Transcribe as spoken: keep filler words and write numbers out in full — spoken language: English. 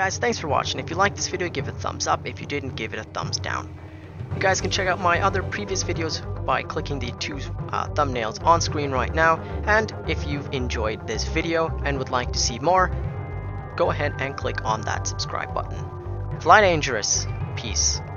guys, thanks for watching. If you liked this video, give it a thumbs up. If you didn't, give it a thumbs down. You guys can check out my other previous videos by clicking the two uh, thumbnails on screen right now. And if you've enjoyed this video and would like to see more, go ahead and click on that subscribe button. Fly dangerous. Peace.